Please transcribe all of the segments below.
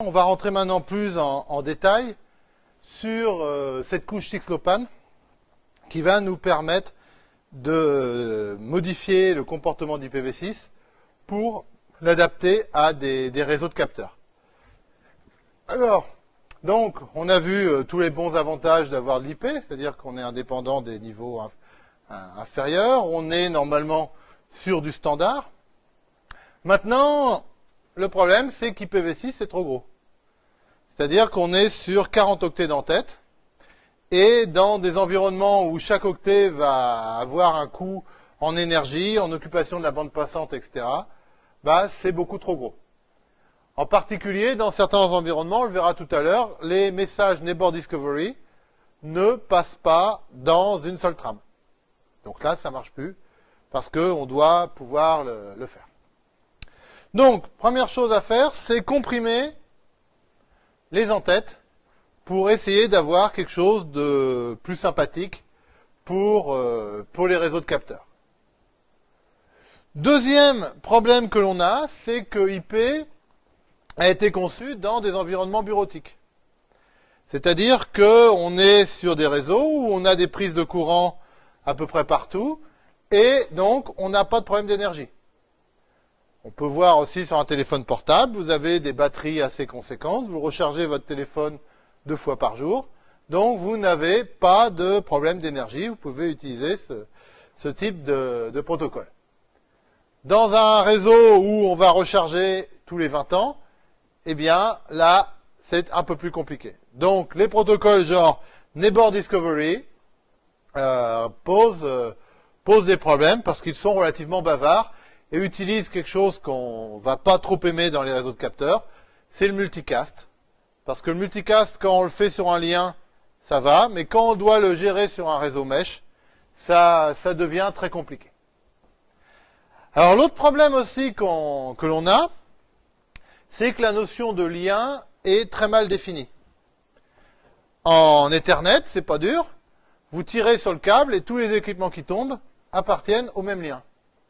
On va rentrer maintenant plus en détail sur cette couche 6LoWPAN qui va nous permettre de modifier le comportement d'IPv6 pour l'adapter à des réseaux de capteurs. Alors, donc, on a vu tous les bons avantages d'avoir de l'IP, c'est-à-dire qu'on est indépendant des niveaux inférieurs, on est normalement sur du standard. Maintenant, le problème, c'est qu'IPv6, c'est trop gros. C'est-à-dire qu'on est sur 40 octets d'entête, et dans des environnements où chaque octet va avoir un coût en énergie, en occupation de la bande passante, etc., bah, c'est beaucoup trop gros. En particulier, dans certains environnements, on le verra tout à l'heure, les messages Neighbor Discovery ne passent pas dans une seule trame. Donc là, ça ne marche plus, parce qu'on doit pouvoir le faire. Donc, première chose à faire, c'est comprimer les entêtes pour essayer d'avoir quelque chose de plus sympathique pour les réseaux de capteurs. Deuxième problème que l'on a, c'est que IP a été conçu dans des environnements bureautiques. C'est-à-dire qu'on est sur des réseaux où on a des prises de courant à peu près partout, et donc on n'a pas de problème d'énergie. On peut voir aussi sur un téléphone portable, vous avez des batteries assez conséquentes, vous rechargez votre téléphone 2 fois par jour, donc vous n'avez pas de problème d'énergie, vous pouvez utiliser ce type de protocole. Dans un réseau où on va recharger tous les 20 ans, eh bien là, c'est un peu plus compliqué. Donc les protocoles genre Neighbor Discovery posent des problèmes parce qu'ils sont relativement bavards et utilisent quelque chose qu'on va pas trop aimer dans les réseaux de capteurs, c'est le multicast. Parce que le multicast, quand on le fait sur un lien, ça va, mais quand on doit le gérer sur un réseau mesh, ça devient très compliqué. Alors l'autre problème aussi que l'on a, c'est que la notion de lien est très mal définie. En Ethernet, c'est pas dur, vous tirez sur le câble et tous les équipements qui tombent appartiennent au même lien.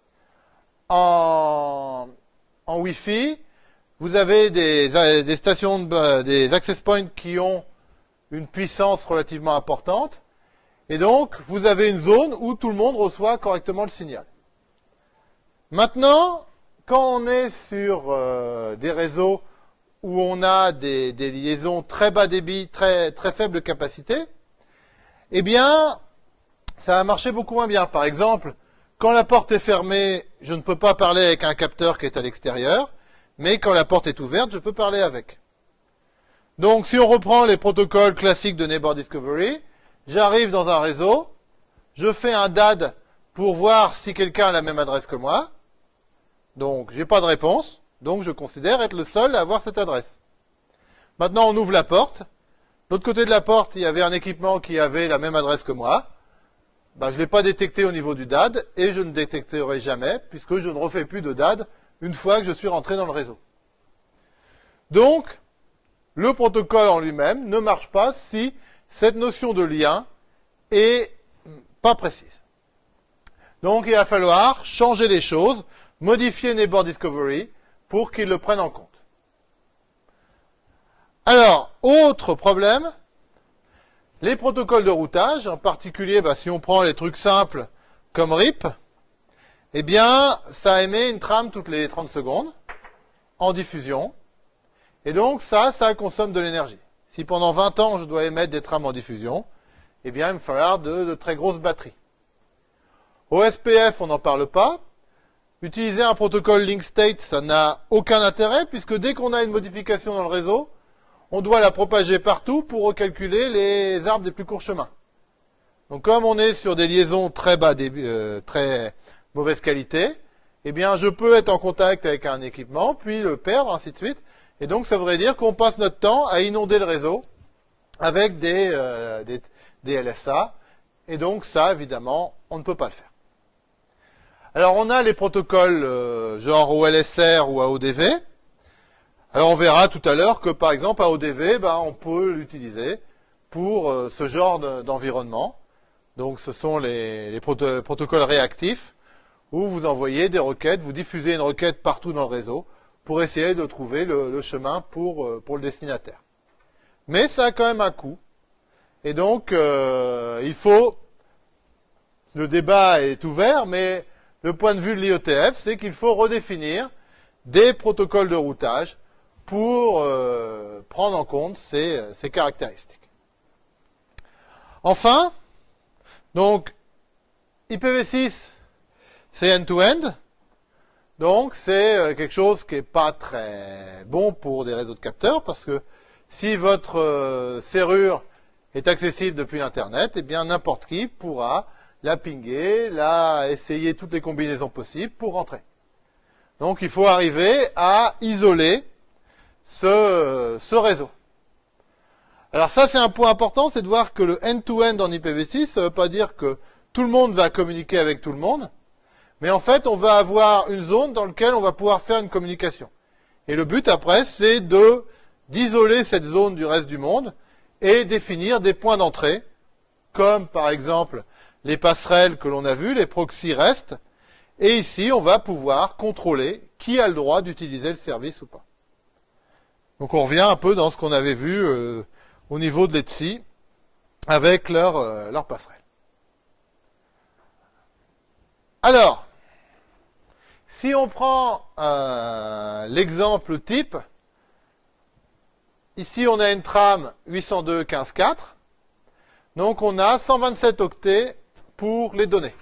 En Wi-Fi, vous avez des stations, des access points qui ont une puissance relativement importante, et donc vous avez une zone où tout le monde reçoit correctement le signal. Maintenant, quand on est sur des réseaux où on a des liaisons très bas débit, très faible capacité, eh bien, ça va marcher beaucoup moins bien. Par exemple, quand la porte est fermée, je ne peux pas parler avec un capteur qui est à l'extérieur, mais quand la porte est ouverte, je peux parler avec. Donc, si on reprend les protocoles classiques de Neighbor Discovery, j'arrive dans un réseau, je fais un DAD pour voir si quelqu'un a la même adresse que moi. Donc, j'ai pas de réponse, donc je considère être le seul à avoir cette adresse. Maintenant, on ouvre la porte. De l'autre côté de la porte, il y avait un équipement qui avait la même adresse que moi. Ben, je ne l'ai pas détecté au niveau du DAD, et je ne détecterai jamais, puisque je ne refais plus de DAD une fois que je suis rentré dans le réseau. Donc, le protocole en lui-même ne marche pas si cette notion de lien est pas précise. Donc, il va falloir changer les choses, modifier Neighbor Discovery pour qu'il le prenne en compte. Alors, autre problème, les protocoles de routage, en particulier, si on prend les trucs simples comme RIP, eh bien, ça émet une trame toutes les 30 secondes en diffusion. Et donc, ça consomme de l'énergie. Si pendant 20 ans, je dois émettre des trames en diffusion, eh bien, il me falloir de très grosses batteries. OSPF, on n'en parle pas. Utiliser un protocole link state, ça n'a aucun intérêt, puisque dès qu'on a une modification dans le réseau, on doit la propager partout pour recalculer les arbres des plus courts chemins. Donc, comme on est sur des liaisons très mauvaise qualité, eh bien, je peux être en contact avec un équipement, puis le perdre, ainsi de suite. Et donc, ça voudrait dire qu'on passe notre temps à inonder le réseau avec des LSA. Et donc, ça, évidemment, on ne peut pas le faire. Alors, on a les protocoles genre OLSR ou AODV. Alors, on verra tout à l'heure que, par exemple, AODV, on peut l'utiliser pour ce genre d'environnement. Donc, ce sont les protocoles réactifs où vous envoyez des requêtes, vous diffusez une requête partout dans le réseau pour essayer de trouver le chemin pour le destinataire. Mais ça a quand même un coût. Et donc, il faut... Le débat est ouvert, mais le point de vue de l'IETF, c'est qu'il faut redéfinir des protocoles de routage pour prendre en compte ces caractéristiques. Enfin, donc, IPv6, c'est end-to-end. Donc, c'est quelque chose qui n'est pas très bon pour des réseaux de capteurs, parce que si votre serrure est accessible depuis l'Internet, eh bien, n'importe qui pourra la pinguer, essayer toutes les combinaisons possibles pour rentrer. Donc, il faut arriver à isoler ce réseau. Alors ça, c'est un point important, c'est de voir que le end-to-end en IPv6, ça ne veut pas dire que tout le monde va communiquer avec tout le monde, mais en fait, on va avoir une zone dans laquelle on va pouvoir faire une communication. Et le but, après, c'est d'isoler cette zone du reste du monde et définir des points d'entrée, comme par exemple les passerelles que l'on a vues, les proxys REST, et ici, on va pouvoir contrôler qui a le droit d'utiliser le service ou pas. Donc on revient un peu dans ce qu'on avait vu au niveau de l'ETSI avec leur passerelle. Alors, si on prend l'exemple type, ici on a une trame 802.15.4, donc on a 127 octets pour les données.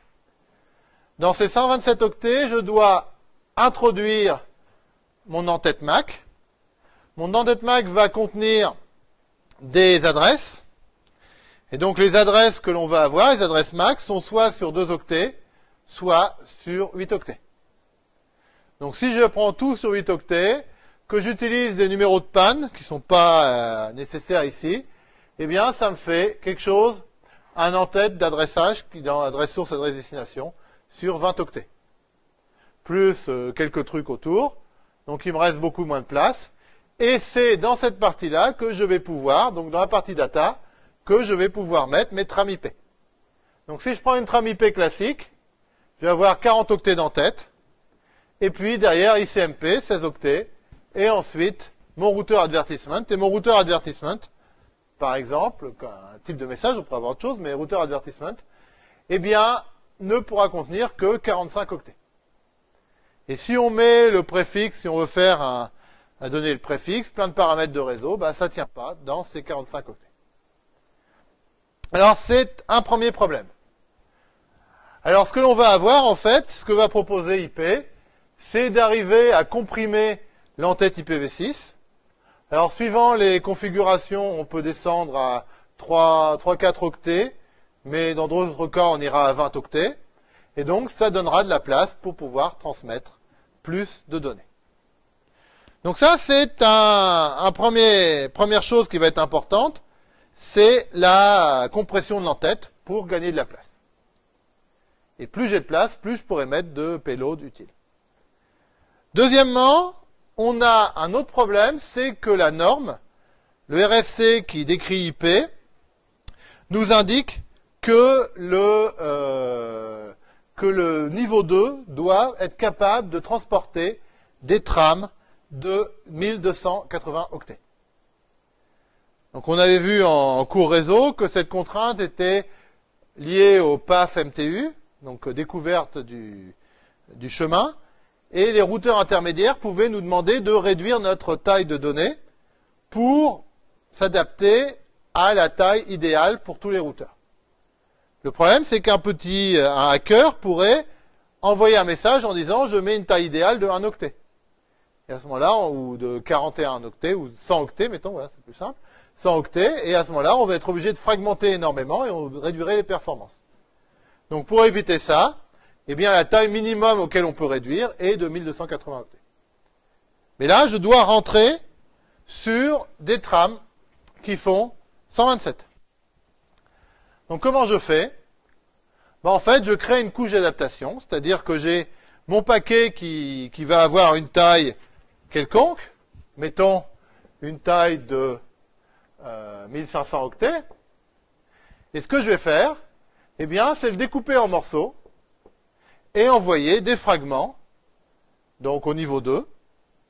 Dans ces 127 octets, je dois introduire mon en-tête MAC. Mon en-tête MAC va contenir des adresses. Et donc les adresses que l'on va avoir, les adresses MAC, sont soit sur 2 octets, soit sur 8 octets. Donc si je prends tout sur 8 octets, que j'utilise des numéros de panne, qui ne sont pas nécessaires ici, eh bien ça me fait quelque chose, un en-tête d'adressage, qui dans adresse source, adresse destination, sur 20 octets. Plus quelques trucs autour. Donc il me reste beaucoup moins de place. Et c'est dans cette partie-là que je vais pouvoir, donc dans la partie data, que je vais pouvoir mettre mes trames IP. Donc si je prends une trame IP classique, je vais avoir 40 octets d'en-tête. Et puis derrière ICMP, 16 octets. Et ensuite, mon routeur advertisement. Et mon routeur advertisement, par exemple, un type de message, on pourrait avoir autre chose, mais routeur advertisement, eh bien, ne pourra contenir que 45 octets. Et si on met le préfixe, si on veut faire donner le préfixe, plein de paramètres de réseau, ça ne tient pas dans ces 45 octets. Alors, c'est un premier problème. Alors, ce que l'on va avoir, en fait, ce que va proposer IP, c'est d'arriver à comprimer l'entête IPv6. Alors, suivant les configurations, on peut descendre à 3-4 octets, mais dans d'autres cas, on ira à 20 octets. Et donc, ça donnera de la place pour pouvoir transmettre plus de données. Donc ça, c'est première chose qui va être importante, c'est la compression de l'entête pour gagner de la place. Et plus j'ai de place, plus je pourrai mettre de payload utile. Deuxièmement, on a un autre problème, c'est que la norme, le RFC qui décrit IP, nous indique que le niveau 2 doit être capable de transporter des trames de 1280 octets. Donc on avait vu en cours réseau que cette contrainte était liée au PAF MTU, donc découverte du chemin, et les routeurs intermédiaires pouvaient nous demander de réduire notre taille de données pour s'adapter à la taille idéale pour tous les routeurs. Le problème, c'est qu'un hacker pourrait envoyer un message en disant je mets une taille idéale de 1 octet. Et à ce moment-là, ou de 41 octets, ou 100 octets, mettons, voilà, c'est plus simple, 100 octets, et à ce moment-là, on va être obligé de fragmenter énormément et on réduirait les performances. Donc pour éviter ça, eh bien la taille minimum auquel on peut réduire est de 1280 octets. Mais là, je dois rentrer sur des trames qui font 127. Donc comment je fais? En fait, je crée une couche d'adaptation, c'est-à-dire que j'ai mon paquet qui va avoir une taille quelconque, mettons une taille de 1500 octets, et ce que je vais faire, eh bien, c'est le découper en morceaux et envoyer des fragments, donc au niveau 2,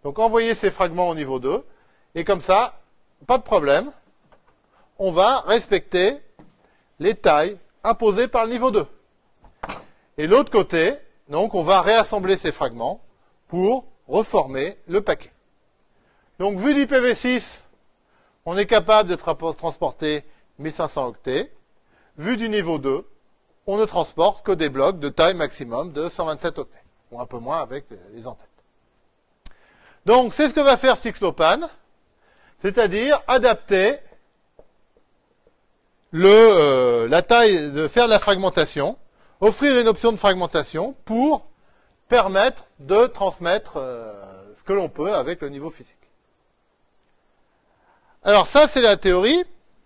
Donc envoyer ces fragments au niveau 2, et comme ça, pas de problème, on va respecter les tailles imposées par le niveau 2. Et l'autre côté, donc on va réassembler ces fragments pour reformer le paquet. Donc vu d'IPv6, on est capable de transporter 1500 octets. Vu du niveau 2, on ne transporte que des blocs de taille maximum de 127 octets, ou un peu moins avec les en-têtes. Donc c'est ce que va faire Sixlopan, c'est-à-dire adapter la taille, de faire de la fragmentation, offrir une option de fragmentation pour permettre de transmettre ce que l'on peut avec le niveau physique. Alors ça, c'est la théorie.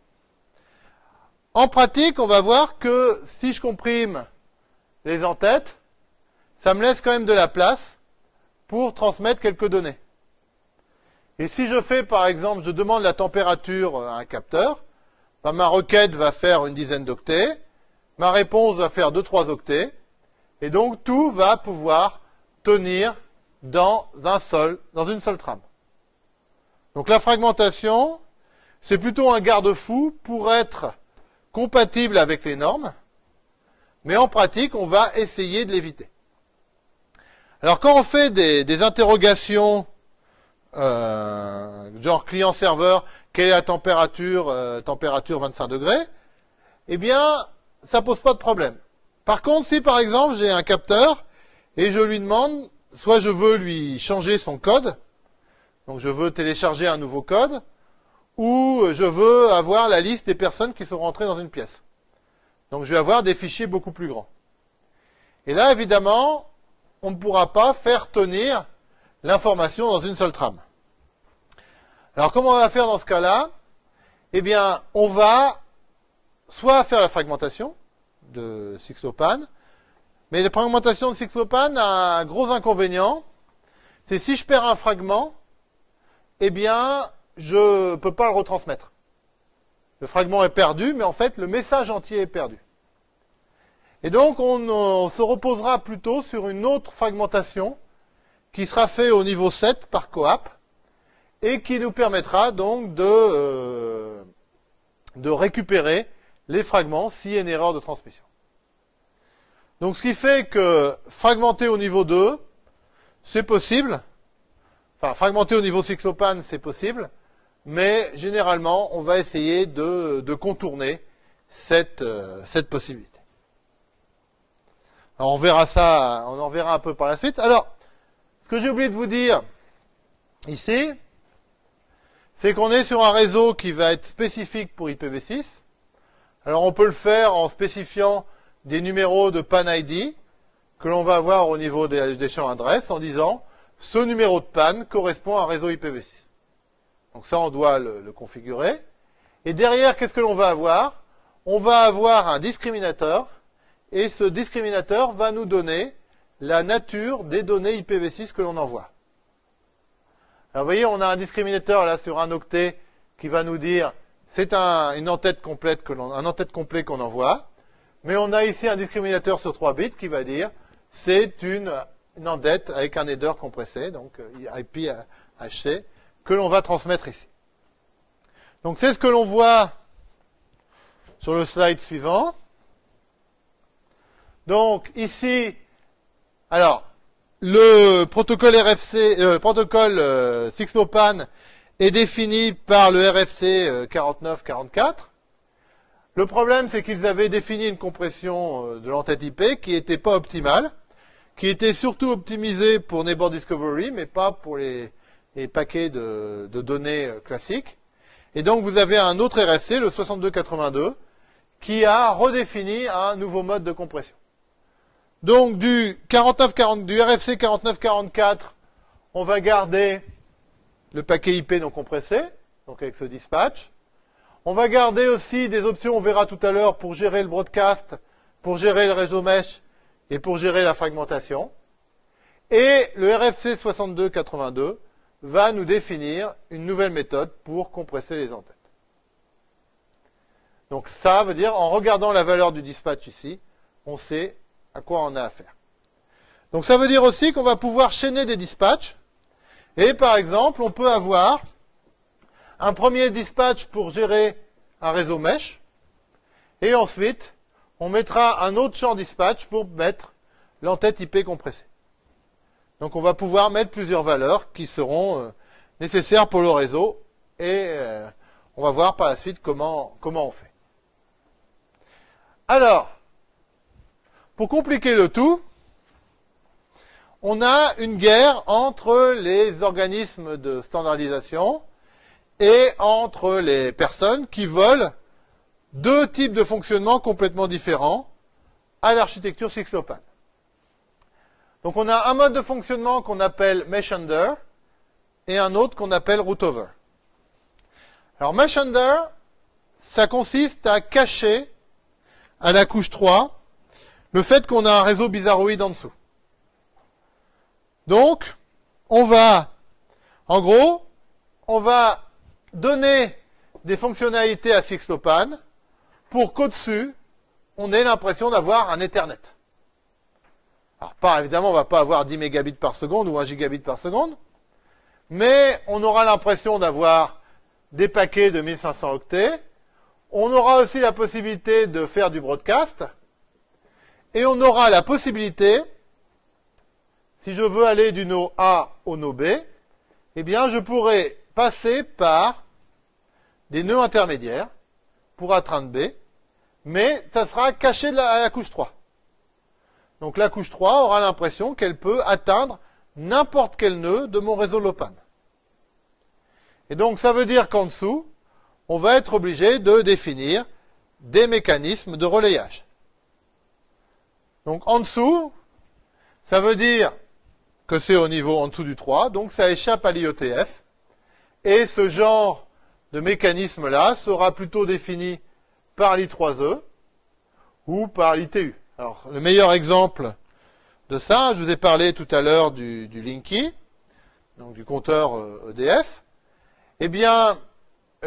En pratique, on va voir que si je comprime les en-têtes, ça me laisse quand même de la place pour transmettre quelques données. Et si je fais, par exemple, je demande la température à un capteur, ben, ma requête va faire une dizaine d'octets, ma réponse va faire 2-3 octets, et donc tout va pouvoir tenir dans une seule trame. Donc la fragmentation, c'est plutôt un garde-fou pour être compatible avec les normes, mais en pratique, on va essayer de l'éviter. Alors quand on fait des interrogations genre client-serveur, quelle est la température, température 25 degrés, eh bien, ça pose pas de problème. Par contre, si par exemple j'ai un capteur et je lui demande, soit je veux lui changer son code, donc je veux télécharger un nouveau code, ou je veux avoir la liste des personnes qui sont rentrées dans une pièce. Donc je vais avoir des fichiers beaucoup plus grands. Et là, évidemment, on ne pourra pas faire tenir l'information dans une seule trame. Alors comment on va faire dans ce cas-là? Eh bien, on va soit faire la fragmentation de Sixlopan, mais la fragmentation de Sixlopan a un gros inconvénient, c'est si je perds un fragment, eh bien, je ne peux pas le retransmettre. Le fragment est perdu, mais en fait, le message entier est perdu. Et donc, on se reposera plutôt sur une autre fragmentation qui sera faite au niveau 7 par coap et qui nous permettra donc de récupérer les fragments s'il y a une erreur de transmission. Donc, ce qui fait que fragmenter au niveau 2, c'est possible. Enfin, fragmenter au niveau Sixlopan, c'est possible. Mais généralement, on va essayer de contourner cette possibilité. Alors, on verra ça, on en verra un peu par la suite. Alors, ce que j'ai oublié de vous dire ici, c'est qu'on est sur un réseau qui va être spécifique pour IPv6. Alors, on peut le faire en spécifiant des numéros de PAN ID que l'on va avoir au niveau des champs adresses en disant ce numéro de PAN correspond à un réseau IPv6. Donc ça, on doit le configurer. Et derrière, qu'est-ce que l'on va avoir? On va avoir un discriminateur. Et ce discriminateur va nous donner la nature des données IPv6 que l'on envoie. Alors vous voyez, on a un discriminateur là sur un octet qui va nous dire c'est une en-tête complète un en-tête complet qu'on envoie. Mais on a ici un discriminateur sur 3 bits qui va dire c'est une en-tête avec un header compressé, donc IPHC, que l'on va transmettre ici. Donc c'est ce que l'on voit sur le slide suivant. Donc ici, alors le protocole Sixlopan est défini par le RFC 4944. Le problème, c'est qu'ils avaient défini une compression de l'entête IP qui n'était pas optimale, qui était surtout optimisée pour Neighbor Discovery, mais pas pour les paquets de données classiques. Et donc, vous avez un autre RFC, le 6282, qui a redéfini un nouveau mode de compression. Donc, du RFC 4944, on va garder le paquet IP non compressé, donc avec ce dispatch. On va garder aussi des options, on verra tout à l'heure, pour gérer le broadcast, pour gérer le réseau mesh et pour gérer la fragmentation. Et le RFC 6282 va nous définir une nouvelle méthode pour compresser les en-têtes. Donc ça veut dire, en regardant la valeur du dispatch ici, on sait à quoi on a affaire. Donc ça veut dire aussi qu'on va pouvoir chaîner des dispatchs. Et par exemple, on peut avoir un premier dispatch pour gérer un réseau mesh, et ensuite, on mettra un autre champ dispatch pour mettre l'entête IP compressée. Donc on va pouvoir mettre plusieurs valeurs qui seront nécessaires pour le réseau, et on va voir par la suite comment on fait. Alors, pour compliquer le tout, on a une guerre entre les organismes de standardisation et entre les personnes qui veulent deux types de fonctionnement complètement différents à l'architecture SixLopan. Donc on a un mode de fonctionnement qu'on appelle Mesh Under et un autre qu'on appelle Root Over. Alors Mesh Under, ça consiste à cacher à la couche 3 le fait qu'on a un réseau bizarroïde en dessous. Donc, en gros, on va donner des fonctionnalités à SixLopan pour qu'au-dessus, on ait l'impression d'avoir un Ethernet. Alors, évidemment, on ne va pas avoir 10 mégabits par seconde ou 1 gigabit par seconde, mais on aura l'impression d'avoir des paquets de 1500 octets. On aura aussi la possibilité de faire du broadcast, et on aura la possibilité, si je veux aller du node A au node B, eh bien, je pourrais passer par des nœuds intermédiaires pour atteindre B, mais ça sera caché à la couche 3. Donc la couche 3 aura l'impression qu'elle peut atteindre n'importe quel nœud de mon réseau Lopan. Et donc ça veut dire qu'en dessous, on va être obligé de définir des mécanismes de relayage. Donc en dessous, ça veut dire que c'est au niveau en dessous du 3, donc ça échappe à l'IETF, et ce genre de mécanisme-là sera plutôt défini par l'I3E ou par l'ITU. Alors, le meilleur exemple de ça, je vous ai parlé tout à l'heure du Linky, donc du compteur EDF. Eh bien, il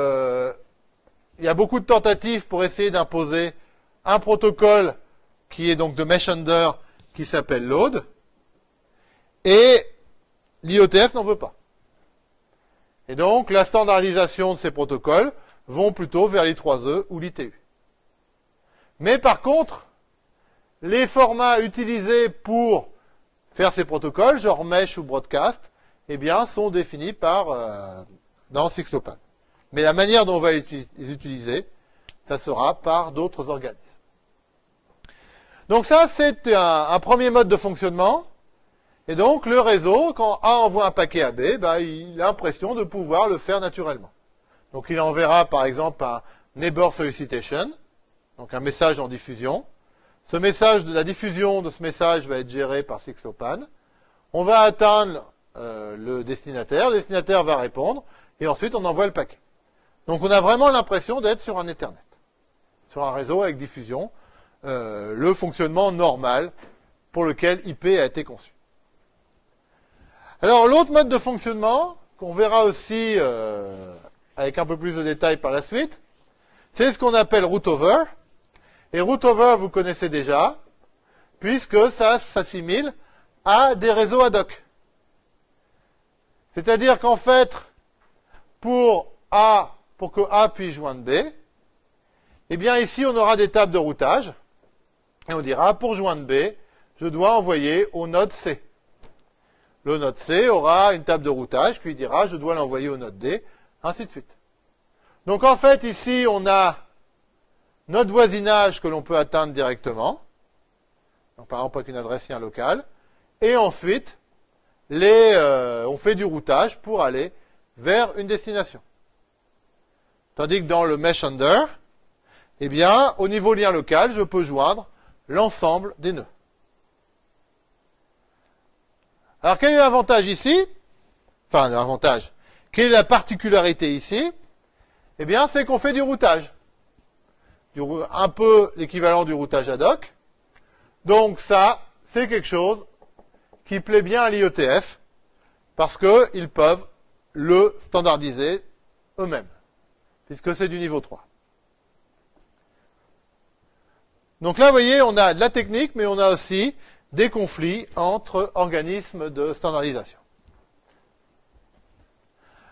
y a beaucoup de tentatives pour essayer d'imposer un protocole qui est donc de Mesh Under, qui s'appelle Load, et l'IETF n'en veut pas. Et donc, la standardisation de ces protocoles vont plutôt vers l'I3E ou l'ITU. Mais par contre, les formats utilisés pour faire ces protocoles, genre Mesh ou Broadcast, eh bien, sont définis dans SixLopan. Mais la manière dont on va les utiliser, ça sera par d'autres organismes. Donc ça, c'est un premier mode de fonctionnement. Et donc, le réseau, quand A envoie un paquet à B, il a l'impression de pouvoir le faire naturellement. Donc, il enverra, par exemple, un Neighbor Solicitation, donc un message en diffusion. La diffusion de ce message va être gérée par SixLopan. On va atteindre le destinataire va répondre, et ensuite on envoie le paquet. Donc on a vraiment l'impression d'être sur un Ethernet, sur un réseau avec diffusion, le fonctionnement normal pour lequel IP a été conçu. Alors l'autre mode de fonctionnement, qu'on verra aussi avec un peu plus de détails par la suite, c'est ce qu'on appelle Root Over. Et Root Over, vous connaissez déjà, puisque ça s'assimile à des réseaux ad hoc. C'est-à-dire qu'en fait, pour que A puisse joindre B, eh bien ici on aura des tables de routage, et on dira, pour joindre B, je dois envoyer au node C. Le node C aura une table de routage qui lui dira, je dois l'envoyer au node D, ainsi de suite. Donc en fait, ici, on a notre voisinage que l'on peut atteindre directement, donc par exemple avec une adresse lien locale, et ensuite, on fait du routage pour aller vers une destination. Tandis que dans le Mesh Under, eh bien, au niveau lien local, je peux joindre l'ensemble des nœuds. Alors, quel est l'avantage ici? Enfin, l'avantage. Quelle est la particularité ici? Eh bien, c'est qu'on fait du routage. Un peu l'équivalent du routage ad hoc. Donc ça, c'est quelque chose qui plaît bien à l'IETF, parce qu'ils peuvent le standardiser eux-mêmes, puisque c'est du niveau 3. Donc là, vous voyez, on a de la technique, mais on a aussi des conflits entre organismes de standardisation.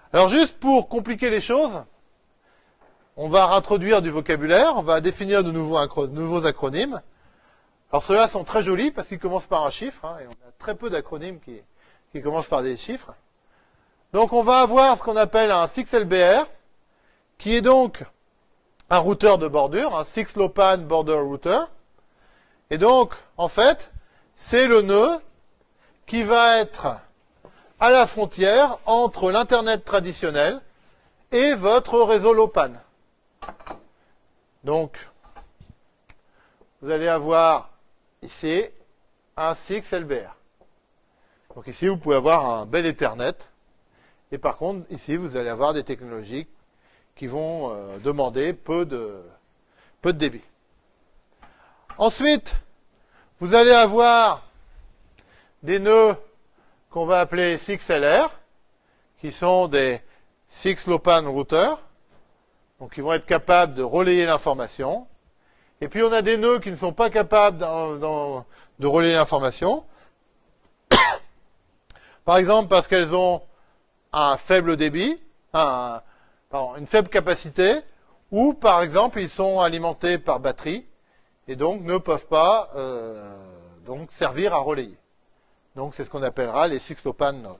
Alors juste pour compliquer les choses, on va introduire du vocabulaire, on va définir de nouveaux acronymes. Alors ceux-là sont très jolis parce qu'ils commencent par un chiffre, hein, et on a très peu d'acronymes qui commencent par des chiffres. Donc on va avoir ce qu'on appelle un 6LBR, qui est donc un routeur de bordure, un 6LoWPAN Border Router. Et donc, en fait, c'est le nœud qui va être à la frontière entre l'Internet traditionnel et votre réseau LoWPAN. Donc, vous allez avoir ici un 6LBR. Donc ici, vous pouvez avoir un bel Ethernet. Et par contre, ici, vous allez avoir des technologies qui vont demander peu de débit. Ensuite, vous allez avoir des nœuds qu'on va appeler 6LR, qui sont des 6LoWPAN routers, donc ils vont être capables de relayer l'information. Et puis on a des nœuds qui ne sont pas capables de relayer l'information, par exemple parce qu'elles ont un faible débit, une faible capacité, ou par exemple ils sont alimentés par batterie et donc ne peuvent pas donc servir à relayer. Donc c'est ce qu'on appellera les 6LoWPAN nodes.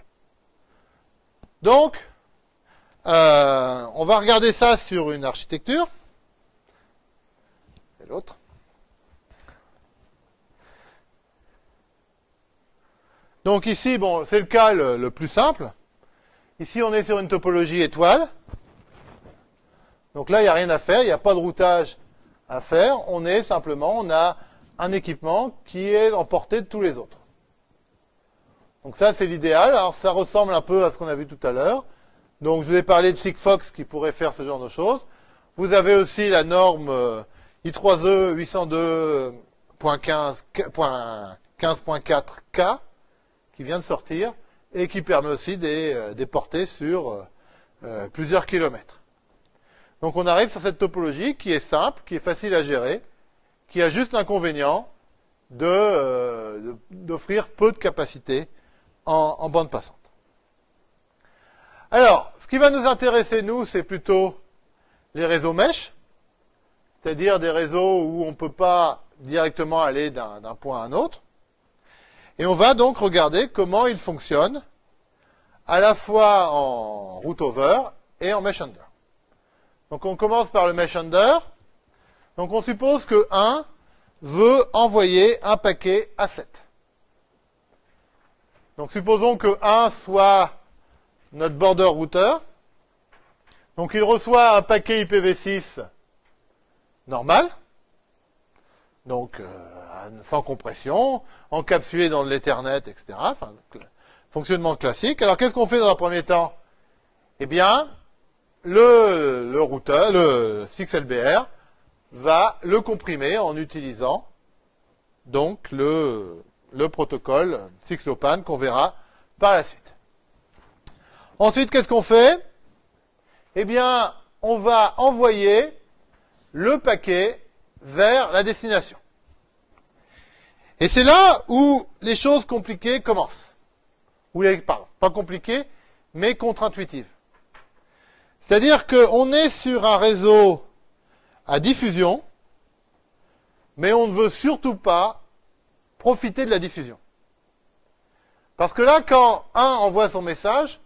Donc on va regarder ça sur une architecture. C'est l'autre. Donc ici, bon, c'est le cas le plus simple. Ici, on est sur une topologie étoile. Donc là, il n'y a rien à faire, il n'y a pas de routage à faire. On a un équipement qui est en portée de tous les autres. Donc ça, c'est l'idéal. Alors ça ressemble un peu à ce qu'on a vu tout à l'heure. Donc je vous ai parlé de Sigfox qui pourrait faire ce genre de choses. Vous avez aussi la norme I3E 802.15.4K qui vient de sortir et qui permet aussi des portées sur plusieurs kilomètres. Donc on arrive sur cette topologie qui est simple, qui est facile à gérer, qui a juste l'inconvénient d'offrir peu de capacité en bande passante. Alors, ce qui va nous intéresser, nous, c'est plutôt les réseaux mesh, c'est-à-dire des réseaux où on ne peut pas directement aller d'un point à un autre. Et on va donc regarder comment ils fonctionnent à la fois en route over et en mesh under. Donc on commence par le mesh under. Donc on suppose que 1 veut envoyer un paquet A7. Donc supposons que 1 soit notre border router. Donc il reçoit un paquet IPv6 normal. Donc sans compression, encapsulé dans de l'Ethernet, etc. Enfin, fonctionnement classique. Alors qu'est-ce qu'on fait dans un premier temps? Eh bien, le routeur, le 6LBR, va le comprimer en utilisant donc le protocole 6LoWPAN qu'on verra par la suite. Ensuite, qu'est-ce qu'on fait? Eh bien, on va envoyer le paquet vers la destination. Et c'est là où les choses compliquées commencent. Pardon, pas compliquées, mais contre-intuitives. C'est-à-dire qu'on est sur un réseau à diffusion, mais on ne veut surtout pas profiter de la diffusion. Parce que là, quand 1 envoie son message,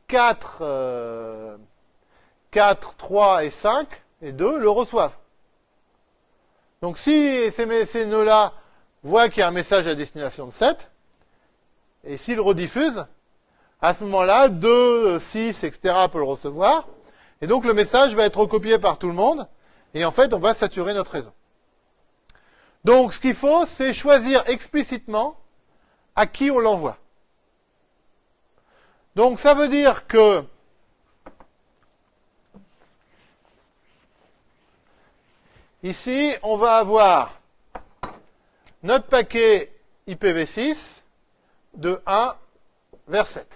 4, 3 et 5 et 2 le reçoivent. Donc si ces nœuds-là voient qu'il y a un message à destination de 7, et s'ils rediffusent, à ce moment-là, 2, 6, etc. peut le recevoir, et donc le message va être recopié par tout le monde, et en fait, on va saturer notre réseau. Donc ce qu'il faut, c'est choisir explicitement à qui on l'envoie. Donc ça veut dire que ici, on va avoir notre paquet IPv6 de 1 vers 7.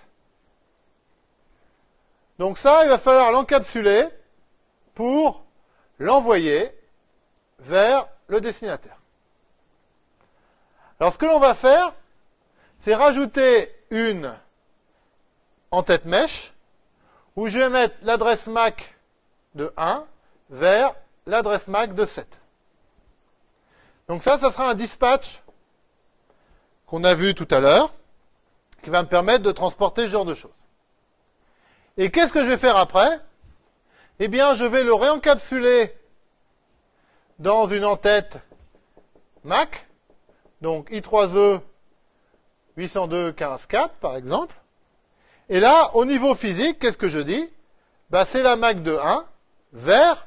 Donc ça, il va falloir l'encapsuler pour l'envoyer vers le destinataire. Alors ce que l'on va faire, c'est rajouter une en-tête mesh où je vais mettre l'adresse MAC de 1 vers l'adresse MAC de 7. Donc ça sera un dispatch qu'on a vu tout à l'heure, qui va me permettre de transporter ce genre de choses. Et qu'est-ce que je vais faire après? Eh bien, je vais le réencapsuler dans une entête MAC, donc I3E 802.15.4 par exemple. Et là, au niveau physique, qu'est-ce que je dis? Ben, c'est la MAC de 1 vers,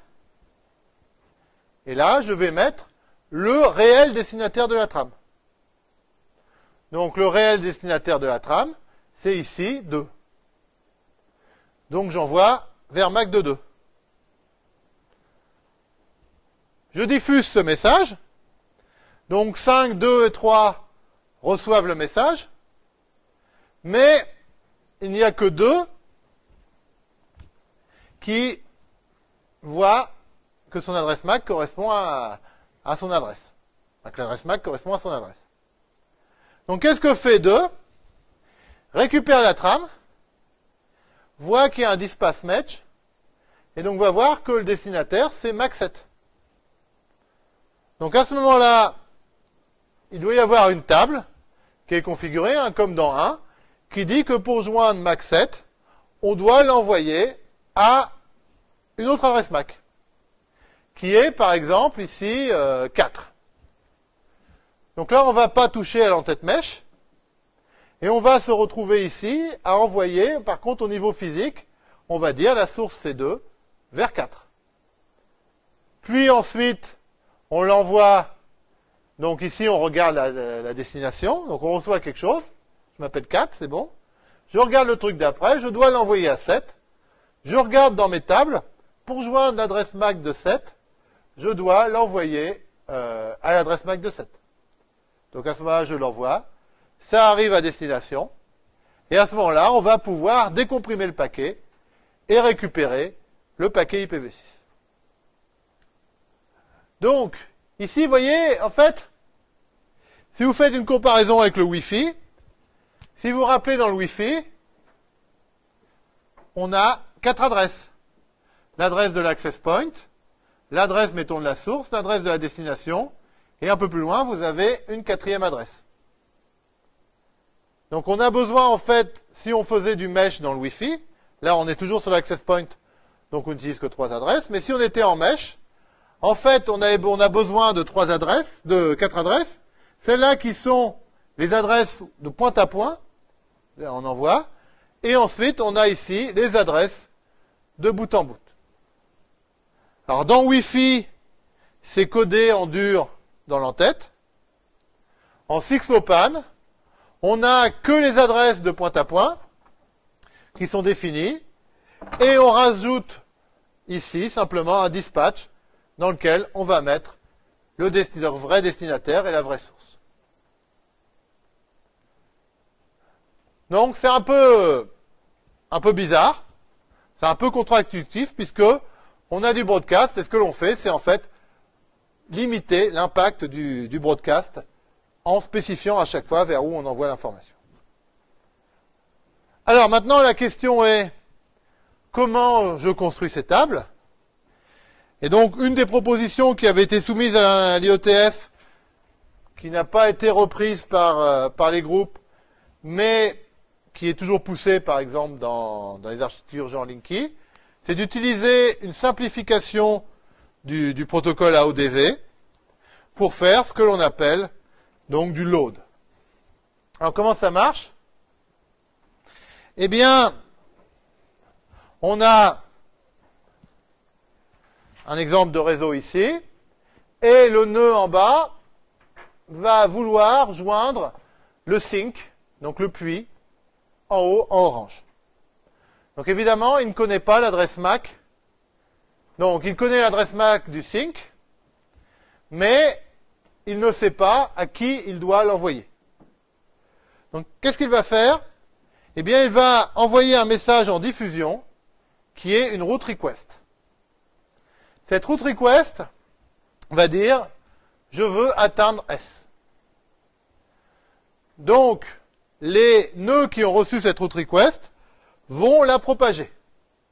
et là, je vais mettre le réel destinataire de la trame. Donc, le réel destinataire de la trame, c'est ici 2. Donc, j'envoie vers MAC de 2. Je diffuse ce message. Donc, 5, 2 et 3 reçoivent le message. Mais, il n'y a que 2 qui voient que son adresse MAC correspond à son adresse. Que l'adresse MAC correspond à son adresse. Donc, qu'est-ce que fait 2? Récupère la trame, voit qu'il y a un dispatch match, et donc va voir que le destinataire, c'est MAC 7. Donc, à ce moment-là, il doit y avoir une table qui est configurée, comme dans 1, qui dit que pour joindre MAC 7, on doit l'envoyer à une autre adresse MAC, qui est, par exemple, ici, 4. Donc là, on ne va pas toucher à l'entête mesh, et on va se retrouver ici à envoyer, par contre, au niveau physique, on va dire la source c'est 2 vers 4. Puis ensuite, on l'envoie, donc ici, on regarde la destination, donc on reçoit quelque chose, je m'appelle 4, c'est bon. Je regarde le truc d'après, je dois l'envoyer à 7. Je regarde dans mes tables, pour joindre l'adresse MAC de 7, je dois l'envoyer à l'adresse MAC de 7. Donc à ce moment-là, je l'envoie, ça arrive à destination, et à ce moment-là, on va pouvoir décomprimer le paquet et récupérer le paquet IPv6. Donc, ici, vous voyez, en fait, si vous faites une comparaison avec le Wi-Fi, si vous vous rappelez dans le Wi-Fi, on a 4 adresses. L'adresse de l'access point, l'adresse, mettons, de la source, l'adresse de la destination, et un peu plus loin, vous avez une 4e adresse. Donc on a besoin, en fait, si on faisait du mesh dans le Wi-Fi, là on est toujours sur l'access point, donc on n'utilise que 3 adresses, mais si on était en mesh, en fait, on a besoin de 4 adresses, celles-là qui sont les adresses de point à point, on envoie, et ensuite on a ici les adresses de bout en bout. Alors dans Wi-Fi, c'est codé en dur dans l'entête. En 6LoWPAN, on n'a que les adresses de point à point qui sont définies, et on rajoute ici simplement un dispatch dans lequel on va mettre le vrai destinataire et la vraie source. Donc c'est un peu bizarre, c'est un peu contre-intuitif puisque on a du broadcast et ce que l'on fait, c'est en fait limiter l'impact du broadcast en spécifiant à chaque fois vers où on envoie l'information. Alors maintenant la question est comment je construis ces tables? Et donc une des propositions qui avait été soumise à l'IETF, qui n'a pas été reprise par les groupes, mais qui est toujours poussée par exemple dans les architectures genre Linky, c'est d'utiliser une simplification du protocole AODV pour faire ce que l'on appelle donc du load. Alors comment ça marche? Eh bien, on a un exemple de réseau ici, et le nœud en bas va vouloir joindre le sink, donc le puits, en haut en orange. Donc évidemment, il ne connaît pas l'adresse MAC. Donc il connaît l'adresse MAC du sink, mais il ne sait pas à qui il doit l'envoyer. Donc qu'est-ce qu'il va faire? Eh bien, il va envoyer un message en diffusion qui est une route request. Cette route request va dire je veux atteindre S. Donc, les nœuds qui ont reçu cette route request vont la propager.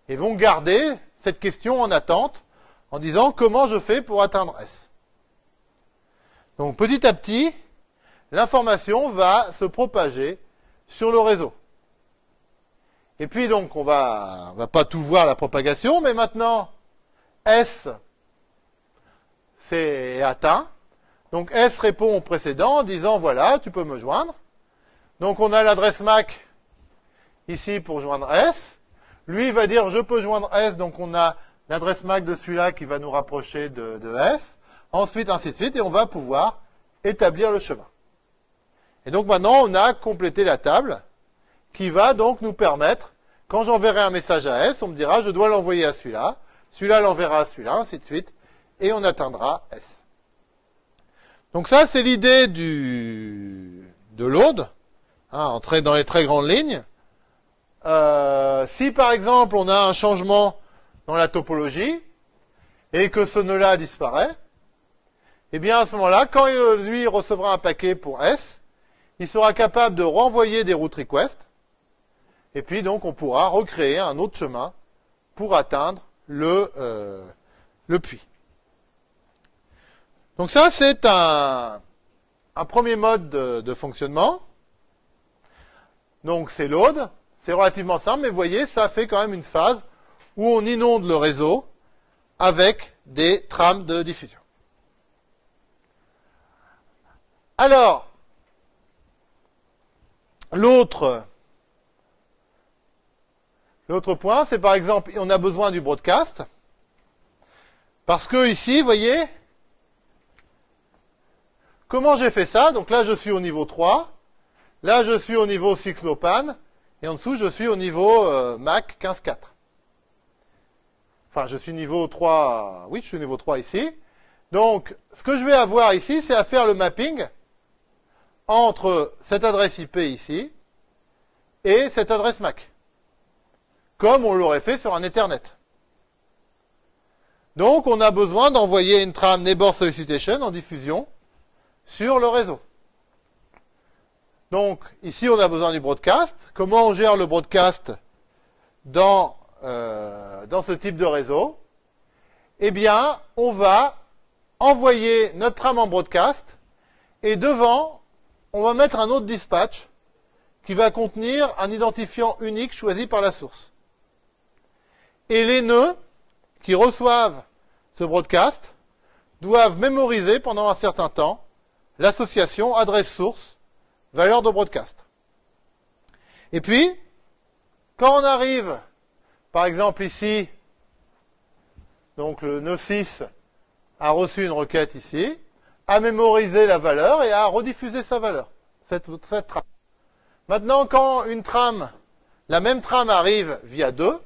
et vont garder cette question en attente en disant comment je fais pour atteindre S. Donc petit à petit, l'information va se propager sur le réseau. Et puis donc on va pas tout voir la propagation, mais maintenant S c'est atteint. Donc S répond au précédent en disant voilà, tu peux me joindre. Donc on a l'adresse MAC ici pour joindre S. Lui il va dire je peux joindre S, donc on a l'adresse MAC de celui-là qui va nous rapprocher de S. Ensuite ainsi de suite, et on va pouvoir établir le chemin. Et donc maintenant on a complété la table qui va donc nous permettre, quand j'enverrai un message à S, on me dira je dois l'envoyer à celui-là, celui-là l'enverra à celui-là, ainsi de suite, et on atteindra S. Donc ça, c'est l'idée de load, entrer dans les très grandes lignes. Si par exemple on a un changement dans la topologie et que ce nœud-là disparaît, eh bien à ce moment-là, quand lui recevra un paquet pour S, il sera capable de renvoyer des route requests, et puis donc on pourra recréer un autre chemin pour atteindre le puits. Donc ça, c'est un premier mode de fonctionnement. Donc c'est load, c'est relativement simple, mais vous voyez, ça fait quand même une phase où on inonde le réseau avec des trames de diffusion. Alors, l'autre point, c'est par exemple, on a besoin du broadcast, parce que ici, vous voyez, comment j'ai fait ça? Donc là, je suis au niveau 3, là, je suis au niveau 6LoWPAN, et en dessous, je suis au niveau MAC 15.4. Enfin, je suis niveau 3, oui, je suis au niveau 3 ici. Donc, ce que je vais avoir ici, c'est à faire le mapping entre cette adresse IP ici et cette adresse MAC, comme on l'aurait fait sur un Ethernet. Donc, on a besoin d'envoyer une trame Neighbor Solicitation en diffusion sur le réseau. Donc, ici, on a besoin du broadcast. Comment on gère le broadcast dans ce type de réseau? Eh bien, on va envoyer notre trame en broadcast et devant, on va mettre un autre dispatch qui va contenir un identifiant unique choisi par la source. Et les nœuds qui reçoivent ce broadcast doivent mémoriser pendant un certain temps l'association adresse source valeur de broadcast. Et puis, quand on arrive, par exemple ici, donc le nœud 6 a reçu une requête ici, a mémorisé la valeur et a rediffusé sa valeur, cette trame. Maintenant, quand une trame, la même trame arrive via 2,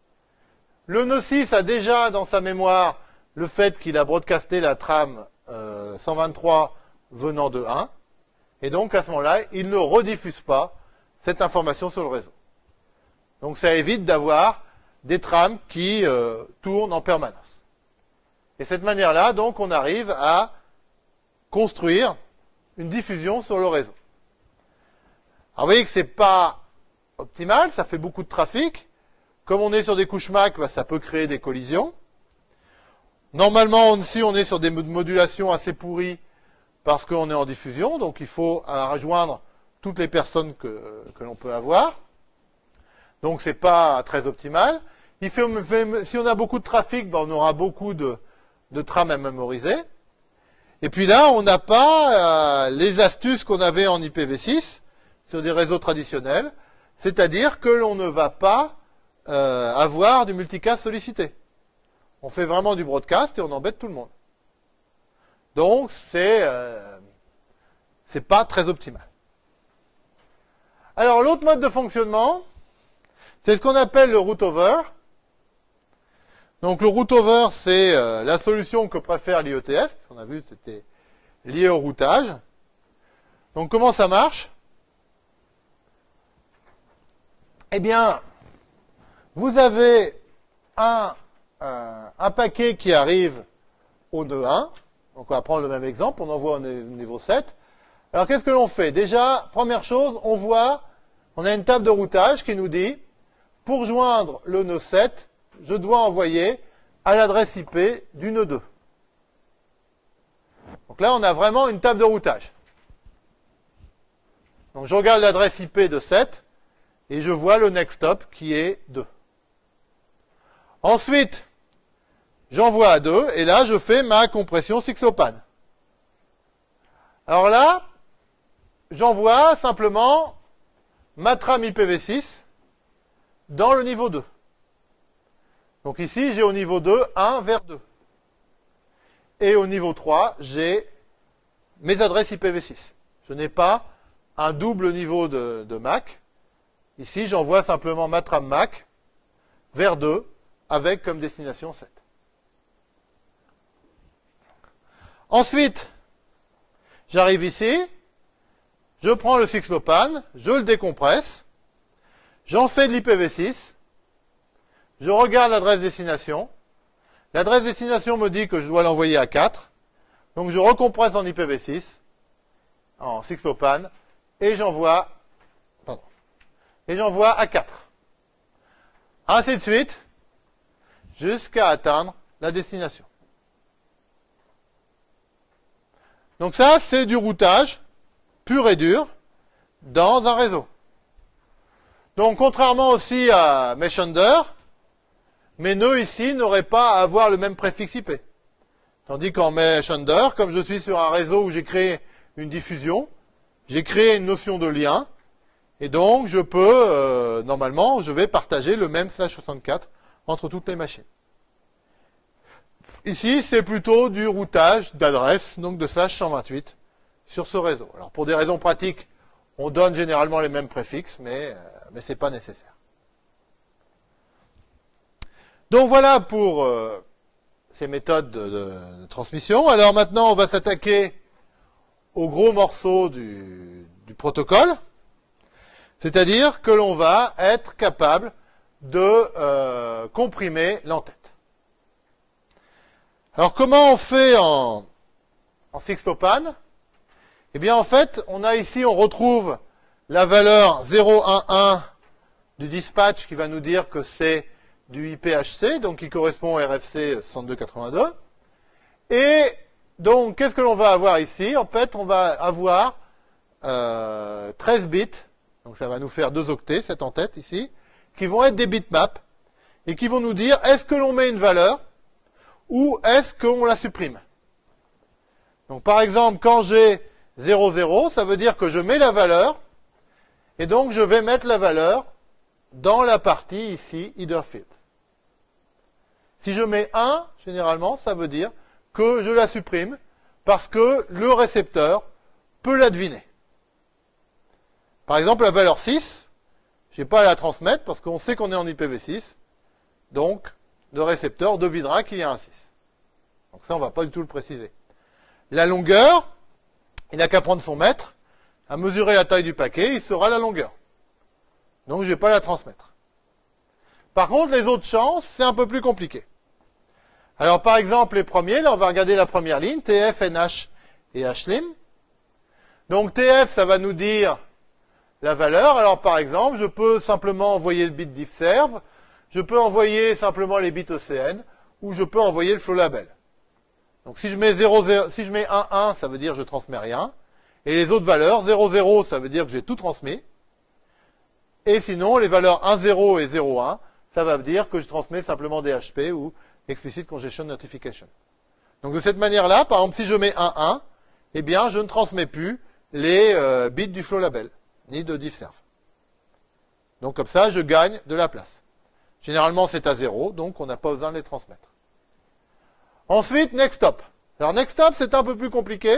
le nœud 6 a déjà dans sa mémoire le fait qu'il a broadcasté la trame 123 venant de 1, et donc à ce moment-là, il ne rediffuse pas cette information sur le réseau. Donc ça évite d'avoir des trames qui tournent en permanence. Et de cette manière-là, donc, on arrive à construire une diffusion sur le réseau. Alors vous voyez que c'est pas optimal, ça fait beaucoup de trafic. Comme on est sur des couches MAC, ça peut créer des collisions. Normalement, si on est sur des modulations assez pourries, parce qu'on est en diffusion, donc il faut rejoindre toutes les personnes que l'on peut avoir. Donc c'est pas très optimal. Si on a beaucoup de trafic, on aura beaucoup de trames à mémoriser. Et puis là, on n'a pas les astuces qu'on avait en IPv6 sur des réseaux traditionnels, c'est-à-dire que l'on ne va pas avoir du multicast sollicité. On fait vraiment du broadcast et on embête tout le monde. Donc c'est pas très optimal. Alors l'autre mode de fonctionnement, c'est ce qu'on appelle le route over. Donc le route over, c'est la solution que préfère l'IETF. On a vu, c'était lié au routage. Donc comment ça marche? Eh bien, vous avez un paquet qui arrive au nœud 1. Donc on va prendre le même exemple, on envoie au niveau 7. Alors qu'est-ce que l'on fait? Déjà, première chose, on a une table de routage qui nous dit, pour joindre le nœud 7, je dois envoyer à l'adresse IP du nœud 2. Donc là, on a vraiment une table de routage. Donc je regarde l'adresse IP de 7 et je vois le next hop qui est 2. Ensuite, j'envoie à 2 et là, je fais ma compression 6LoWPAN. Alors là, j'envoie simplement ma trame IPv6 dans le niveau 2. Donc ici, j'ai au niveau 2, 1 vers 2. Et au niveau 3, j'ai mes adresses IPv6. Je n'ai pas un double niveau de MAC. Ici, j'envoie simplement ma trame MAC vers 2 avec comme destination 7. Ensuite, j'arrive ici, je prends le 6LoWPAN, je le décompresse, j'en fais de l'IPv6, je regarde l'adresse destination. L'adresse destination me dit que je dois l'envoyer à 4. Donc je recompresse en IPv6, en 6LoWPAN, et j'envoie à 4. Ainsi de suite, jusqu'à atteindre la destination. Donc ça, c'est du routage pur et dur dans un réseau. Donc contrairement aussi à Meshunder, mes nœuds ici n'auraient pas à avoir le même préfixe IP. Tandis qu'en Meshunder, comme je suis sur un réseau où j'ai créé une diffusion, j'ai créé une notion de lien, et donc je peux, normalement, je vais partager le même /64 entre toutes les machines. Ici, c'est plutôt du routage d'adresse, donc de /128 sur ce réseau. Alors pour des raisons pratiques, on donne généralement les mêmes préfixes, mais ce n'est pas nécessaire. Donc voilà pour ces méthodes de transmission. Alors maintenant, on va s'attaquer au gros morceau du protocole, c'est-à-dire que l'on va être capable de comprimer l'entête. Alors comment on fait en 6LoWPAN? Eh bien en fait, on retrouve la valeur 011 du dispatch qui va nous dire que c'est du IPHC, donc qui correspond au RFC 6282. Et donc, qu'est-ce que l'on va avoir ici? En fait, on va avoir 13 bits, donc ça va nous faire 2 octets, cette en-tête ici, qui vont être des bitmaps, et qui vont nous dire est-ce que l'on met une valeur, ou est-ce qu'on la supprime. Donc par exemple, quand j'ai 00, ça veut dire que je mets la valeur, et donc je vais mettre la valeur dans la partie ici, header field. Si je mets 1, généralement, ça veut dire que je la supprime parce que le récepteur peut la deviner. Par exemple, la valeur 6, je n'ai pas à la transmettre parce qu'on sait qu'on est en IPv6, donc le récepteur devinera qu'il y a un 6. Donc ça, on ne va pas du tout le préciser. La longueur, il n'a qu'à prendre son mètre, à mesurer la taille du paquet, il saura la longueur. Donc je ne vais pas la transmettre. Par contre, les autres champs, c'est un peu plus compliqué. Alors, par exemple, les premiers, là, on va regarder la première ligne, TF, NH et HLIM. Donc, TF, ça va nous dire la valeur. Alors, par exemple, je peux simplement envoyer le bit diffserve, je peux envoyer simplement les bits OCN, ou je peux envoyer le flow label. Donc, si je mets 1, 1, ça veut dire que je transmets rien. Et les autres valeurs, 0, 0, ça veut dire que j'ai tout transmis. Et sinon, les valeurs 1, 0 et 0, 1, ça va dire que je transmets simplement des HP ou Explicit Congestion Notification. Donc de cette manière-là, par exemple, si je mets 1, 1, eh bien, je ne transmets plus les bits du flow label, ni de diffserve. Donc comme ça, je gagne de la place. Généralement, c'est à 0, donc on n'a pas besoin de les transmettre. Ensuite, next hop. Alors next hop, c'est un peu plus compliqué.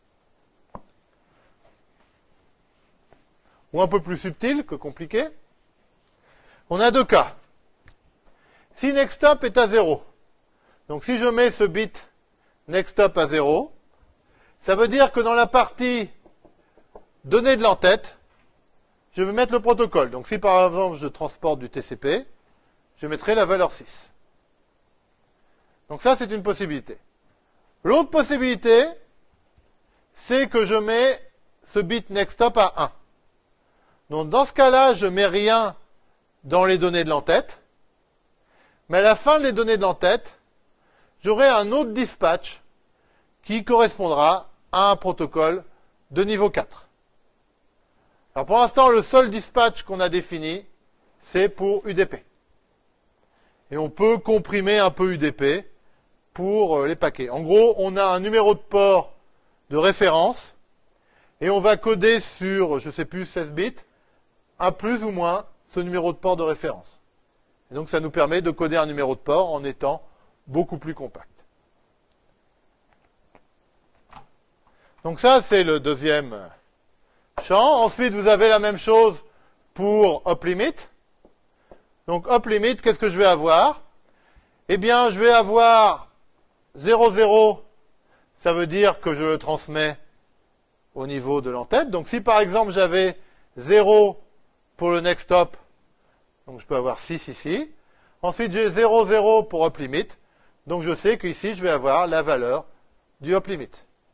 Ou un peu plus subtil que compliqué. On a deux cas. Si next hop est à 0, donc si je mets ce bit next hop à 0, ça veut dire que dans la partie données de l'entête, je vais mettre le protocole. Donc si par exemple je transporte du TCP, je mettrai la valeur 6. Donc ça, c'est une possibilité. L'autre possibilité, c'est que je mets ce bit next hop à 1. Donc dans ce cas-là, je mets rien dans les données de l'entête. Mais à la fin des données de l'entête, j'aurai un autre dispatch qui correspondra à un protocole de niveau 4. Alors pour l'instant, le seul dispatch qu'on a défini, c'est pour UDP. Et on peut comprimer un peu UDP pour les paquets. En gros, on a un numéro de port de référence et on va coder sur, je ne sais plus, 16 bits, un plus ou moins ce numéro de port de référence. Et donc ça nous permet de coder un numéro de port en étant beaucoup plus compact. Donc ça, c'est le deuxième champ. Ensuite, vous avez la même chose pour uplimit. Donc uplimit, qu'est-ce que je vais avoir? Eh bien, je vais avoir 0, 0, ça veut dire que je le transmets au niveau de l'entête. Donc si par exemple j'avais 0 pour le next hop, donc je peux avoir 6 ici. Ensuite j'ai 0, 0 pour uplimit. Donc je sais qu'ici je vais avoir la valeur du uplimit.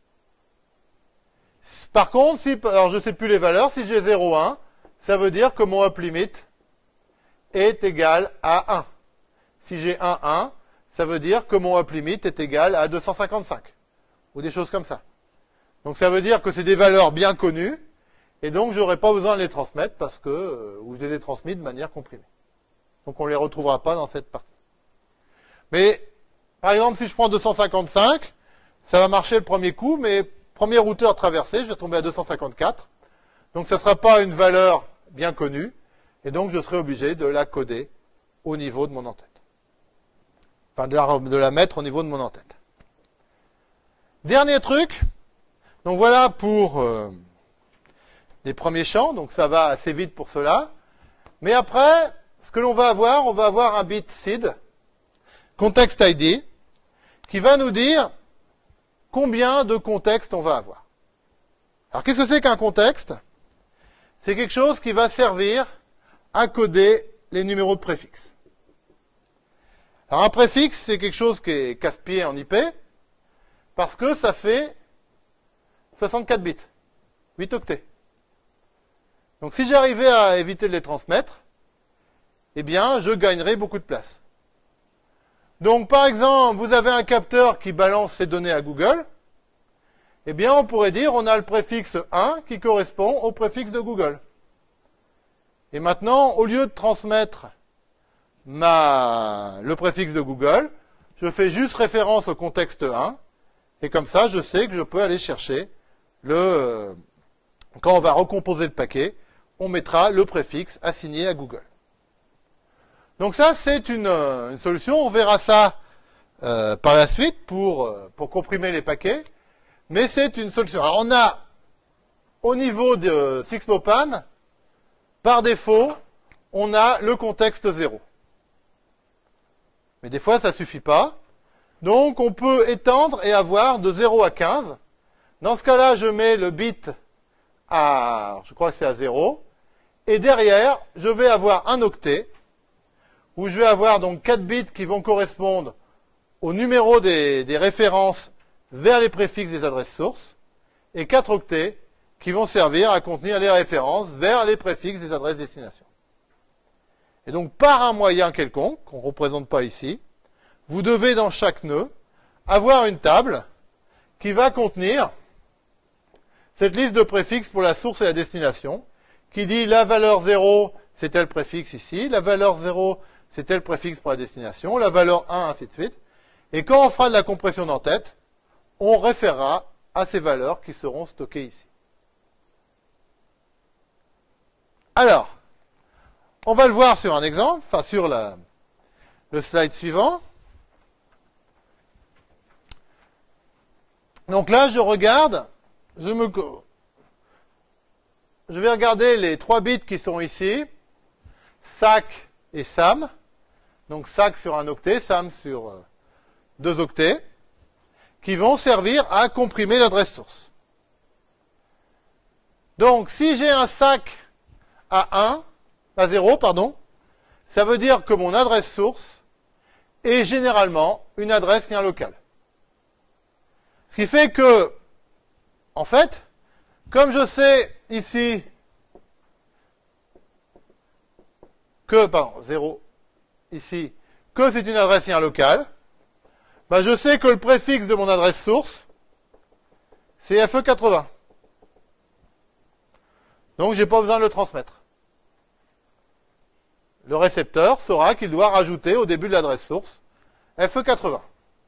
Par contre, alors je ne sais plus les valeurs, si j'ai 0, 1, ça veut dire que mon uplimit est égal à 1. Si j'ai 1, 1, ça veut dire que mon uplimit est égal à 255. Ou des choses comme ça. Donc ça veut dire que c'est des valeurs bien connues, et donc je n'aurai pas besoin de les transmettre parce que, ou je les ai transmis de manière comprimée. Donc on ne les retrouvera pas dans cette partie. Mais, par exemple, si je prends 255, ça va marcher le premier coup, mais premier routeur traversé, je vais tomber à 254. Donc ça ne sera pas une valeur bien connue, et donc je serai obligé de la coder au niveau de mon entête. Enfin, de la mettre au niveau de mon entête. Dernier truc. Donc voilà pour les premiers champs. Donc ça va assez vite pour cela. Mais après, ce que l'on va avoir, on va avoir un bit seed, context ID, qui va nous dire combien de contextes on va avoir. Alors qu'est-ce que c'est qu'un contexte? C'est quelque chose qui va servir à coder les numéros de préfixe. Alors un préfixe, c'est quelque chose qui est casse-pied en IP, parce que ça fait 64 bits, 8 octets. Donc si j'arrivais à éviter de les transmettre, eh bien je gagnerais beaucoup de place. Donc par exemple, vous avez un capteur qui balance ses données à Google, eh bien on pourrait dire on a le préfixe 1 qui correspond au préfixe de Google. Et maintenant, au lieu de transmettre le préfixe de Google, je fais juste référence au contexte 1, et comme ça, je sais que je peux aller chercher quand on va recomposer le paquet, on mettra le préfixe assigné à Google. Donc ça, c'est une solution. On verra ça par la suite pour comprimer les paquets, mais c'est une solution. Alors on a, au niveau de Sixlopan, par défaut, on a le contexte 0. Mais des fois, ça ne suffit pas. Donc, on peut étendre et avoir de 0 à 15. Dans ce cas-là, je mets le bit à, je crois que c'est à 0. Et derrière, je vais avoir un octet, où je vais avoir donc 4 bits qui vont correspondre au numéro des références vers les préfixes des adresses sources, et 4 octets qui vont servir à contenir les références vers les préfixes des adresses destination. Et donc, par un moyen quelconque, qu'on ne représente pas ici, vous devez, dans chaque nœud, avoir une table qui va contenir cette liste de préfixes pour la source et la destination, qui dit la valeur 0, c'est tel préfixe ici, la valeur 0, c'est tel préfixe pour la destination, la valeur 1, ainsi de suite. Et quand on fera de la compression d'entête, on référera à ces valeurs qui seront stockées ici. Alors, on va le voir sur un exemple, enfin sur le slide suivant. Donc là, je regarde, je vais regarder les 3 bits qui sont ici, SAC et SAM. Donc SAC sur un octet, SAM sur 2 octets, qui vont servir à comprimer l'adresse source. Donc si j'ai un SAC à 0, ça veut dire que mon adresse source est généralement une adresse lien local. Ce qui fait que, en fait, comme je sais ici que, pardon, 0 ici, que c'est une adresse lien locale, ben je sais que le préfixe de mon adresse source, c'est FE80. Donc, j'ai pas besoin de le transmettre. Le récepteur saura qu'il doit rajouter au début de l'adresse source FE80.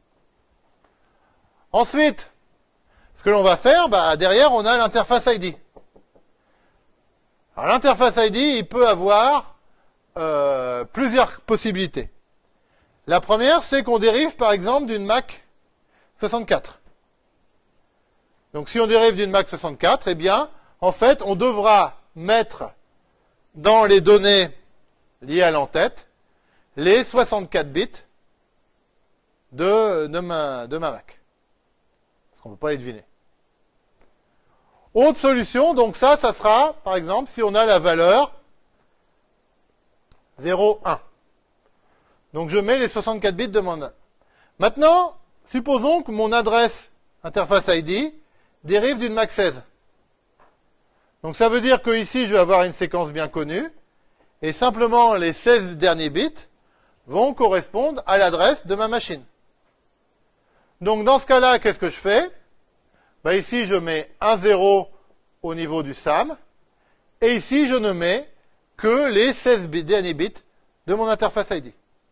Ensuite, ce que l'on va faire, bah, derrière, on a l'interface ID. Alors, l'interface ID, il peut avoir plusieurs possibilités. La première, c'est qu'on dérive, par exemple, d'une Mac 64. Donc, si on dérive d'une Mac 64, eh bien, en fait, on devra mettre dans les données liées à l'entête les 64 bits de ma Mac. Parce qu'on ne peut pas les deviner. Autre solution, donc ça sera, par exemple, si on a la valeur 0, 1. Donc je mets les 64 bits de mon... Maintenant, supposons que mon adresse interface ID dérive d'une Mac 16. Donc ça veut dire que ici, je vais avoir une séquence bien connue, et simplement les 16 derniers bits vont correspondre à l'adresse de ma machine. Donc dans ce cas-là, qu'est-ce que je fais? Ben, ici, je mets un 0 au niveau du SAM, et ici, je ne mets que les 16 derniers bits de mon interface ID.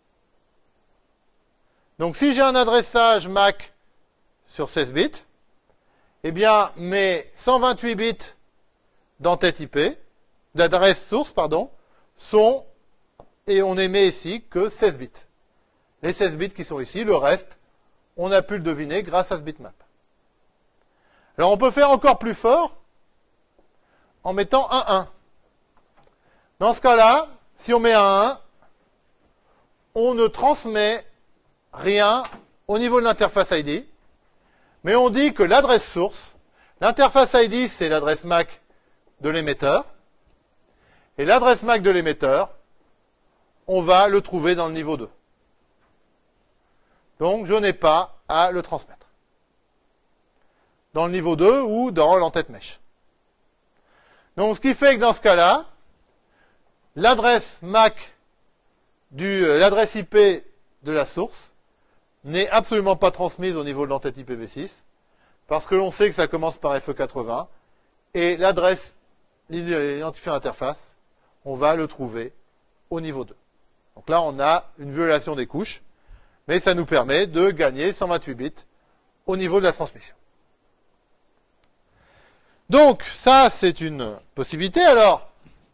Donc si j'ai un adressage MAC sur 16 bits, eh bien mes 128 bits d'entête IP, d'adresse source, pardon, sont, et on émet ici que 16 bits. Les 16 bits qui sont ici, le reste, on a pu le deviner grâce à ce bitmap. Alors on peut faire encore plus fort en mettant un 1. Dans ce cas-là, si on met un 1, on ne transmet rien au niveau de l'interface ID, mais on dit que l'adresse source, l'interface ID, c'est l'adresse MAC de l'émetteur, et l'adresse MAC de l'émetteur, on va le trouver dans le niveau 2. Donc, je n'ai pas à le transmettre. Dans le niveau 2 ou dans l'entête mesh. Donc, ce qui fait que dans ce cas-là, l'adresse MAC l'adresse IP de la source n'est absolument pas transmise au niveau de l'entête IPv6, parce que l'on sait que ça commence par FE80, et l'adresse, l'identifiant interface, on va le trouver au niveau 2. Donc là, on a une violation des couches, mais ça nous permet de gagner 128 bits au niveau de la transmission. Donc, ça, c'est une possibilité. Alors,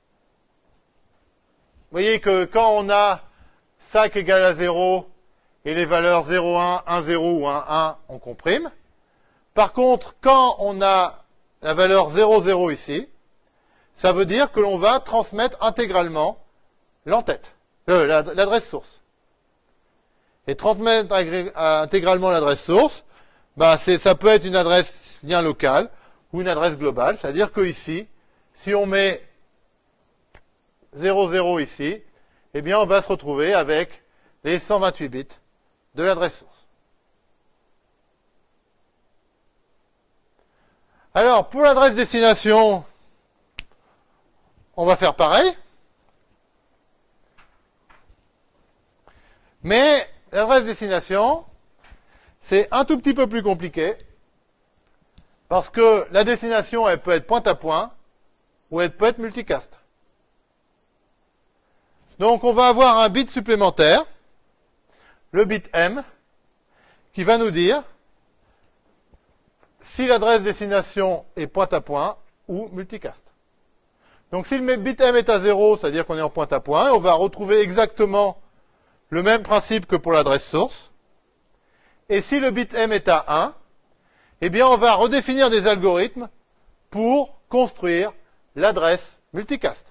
vous voyez que quand on a SAC égale à 0 et les valeurs 0, 1, 1, 0 ou 1, 1, on comprime. Par contre, quand on a la valeur 0, 0 ici, ça veut dire que l'on va transmettre intégralement l'entête, l'adresse source. Et transmettre intégralement l'adresse source, bah ça peut être une adresse lien locale ou une adresse globale. C'est-à-dire que ici, si on met 0, 0 ici, eh bien, on va se retrouver avec les 128 bits de l'adresse source. Alors, pour l'adresse destination, on va faire pareil. Mais l'adresse destination, c'est un tout petit peu plus compliqué, parce que la destination, elle peut être point à point, ou elle peut être multicast. Donc, on va avoir un bit supplémentaire, le bit M, qui va nous dire si l'adresse destination est point à point ou multicast. Donc, si le bit M est à 0, c'est-à-dire qu'on est en point à point, on va retrouver exactement le même principe que pour l'adresse source. Et si le bit M est à 1, eh bien, on va redéfinir des algorithmes pour construire l'adresse multicast.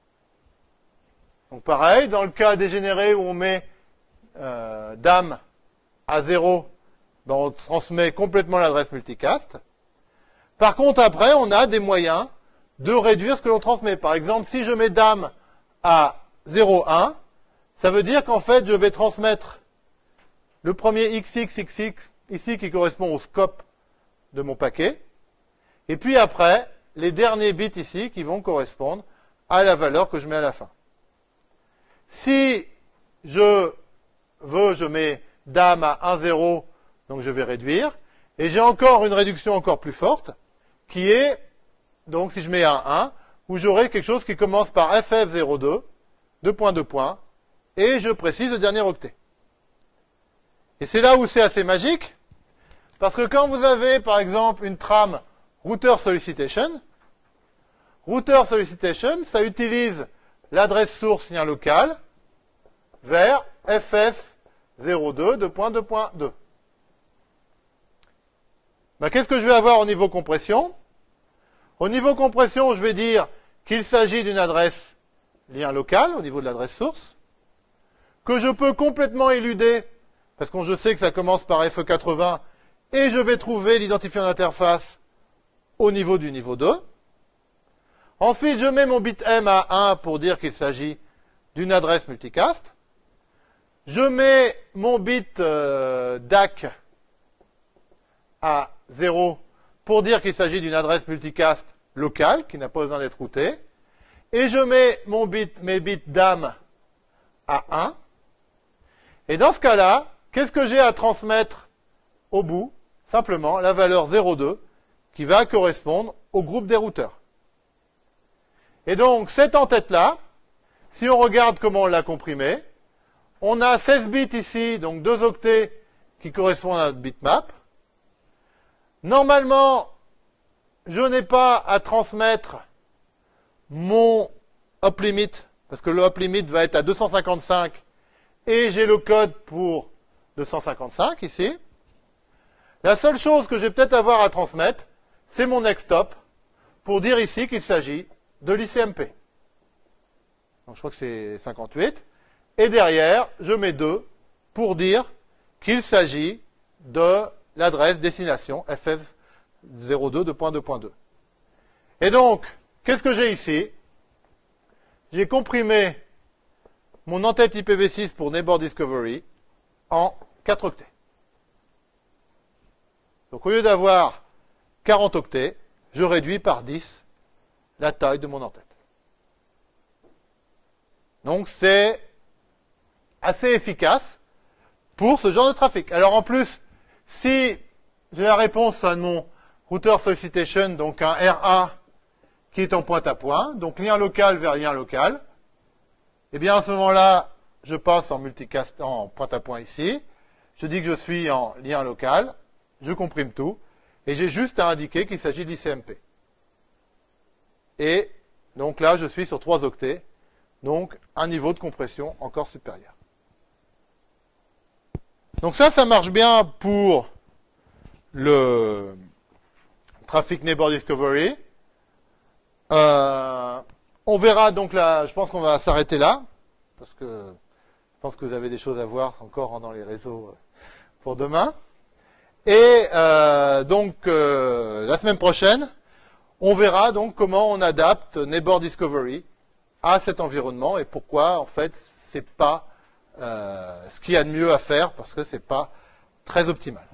Donc pareil, dans le cas dégénéré où on met DAM à 0, ben on transmet complètement l'adresse multicast. Par contre, après, on a des moyens de réduire ce que l'on transmet. Par exemple, si je mets DAM à 0,1, ça veut dire qu'en fait, je vais transmettre le premier XXXX ici qui correspond au scope de mon paquet. Et puis après, les derniers bits ici qui vont correspondre à la valeur que je mets à la fin. Si je veux, je mets dame à 1, 0, donc je vais réduire. Et j'ai encore une réduction encore plus forte, qui est, donc si je mets un 1, où j'aurai quelque chose qui commence par FF02, 2 points, 2 points, et je précise le dernier octet. Et c'est là où c'est assez magique, parce que quand vous avez, par exemple, une trame router solicitation, ça utilise l'adresse source lien local vers FF02, 2 points, 2 points, 2. Ben, qu'est-ce que je vais avoir au niveau compression? Au niveau compression, je vais dire qu'il s'agit d'une adresse lien local au niveau de l'adresse source, que je peux complètement éluder, parce que je sais que ça commence par FE80, et je vais trouver l'identifiant d'interface au niveau du niveau 2. Ensuite, je mets mon bit M à 1 pour dire qu'il s'agit d'une adresse multicast. Je mets mon bit DAC à 0 pour dire qu'il s'agit d'une adresse multicast locale qui n'a pas besoin d'être routée. Et je mets mes bits DAM à 1. Et dans ce cas-là, qu'est-ce que j'ai à transmettre au bout? Simplement la valeur 0,2 qui va correspondre au groupe des routeurs. Et donc, cette en-tête-là, si on regarde comment on l'a comprimé, on a 16 bits ici, donc 2 octets qui correspondent à notre bitmap. Normalement, je n'ai pas à transmettre mon up limit, parce que le up limit va être à 255, et j'ai le code pour 255 ici. La seule chose que je vais peut-être avoir à transmettre, c'est mon next stop, pour dire ici qu'il s'agit de l'ICMP. Donc je crois que c'est 58. Et derrière, je mets 2 pour dire qu'il s'agit de l'adresse destination FF02 2.2.2. Et donc, qu'est-ce que j'ai ici? J'ai comprimé mon en-tête IPv6 pour Neighbor Discovery en 4 octets. Donc au lieu d'avoir 40 octets, je réduis par 10 la taille de mon en-tête. Donc c'est assez efficace pour ce genre de trafic. Alors en plus, si j'ai la réponse à mon router solicitation, donc un RA qui est en point à point, donc lien local vers lien local, eh bien à ce moment-là, je passe en multicast en point à point ici, je dis que je suis en lien local, je comprime tout, et j'ai juste à indiquer qu'il s'agit de l'ICMP. Et donc là, je suis sur 3 octets, donc un niveau de compression encore supérieur. Donc ça marche bien pour le trafic Neighbor Discovery. On verra donc là, je pense qu'on va s'arrêter là, parce que je pense que vous avez des choses à voir encore dans les réseaux pour demain. Et donc la semaine prochaine, on verra donc comment on adapte Neighbor Discovery à cet environnement et pourquoi en fait c'est pas ce qu'il y a de mieux à faire parce que c'est pas très optimal.